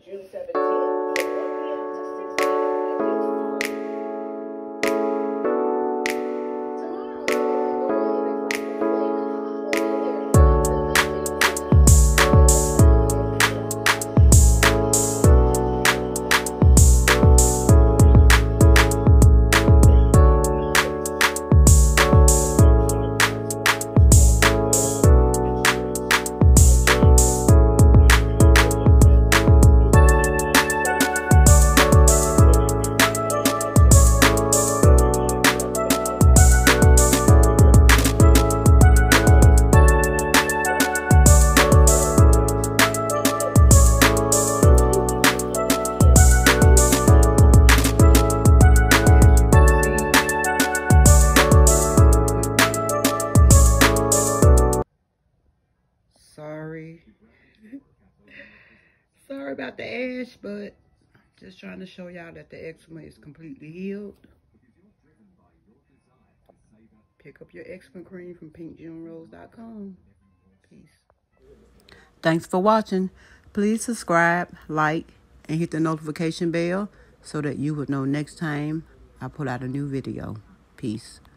June 17th from 1 p.m. to 6 p.m. Sorry about the ash, but just trying to show y'all that the eczema is completely healed. Pick up your eczema cream from pinkjunrose.com. Peace. Thanks for watching. Please subscribe, like, and hit the notification bell so that you would know next time I put out a new video. Peace.